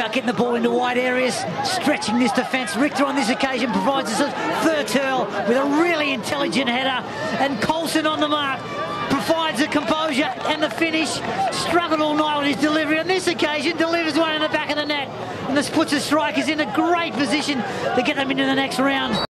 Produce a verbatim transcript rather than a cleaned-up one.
about getting the ball into wide areas, stretching this defence. Richter on this occasion provides us a third hurl with a really intelligent header, and Coulson on the mark provides the composure and the finish. Struggled all night with his delivery. On this occasion, delivers one in the back of the net, and this puts the strikers in a great position to get them into the next round.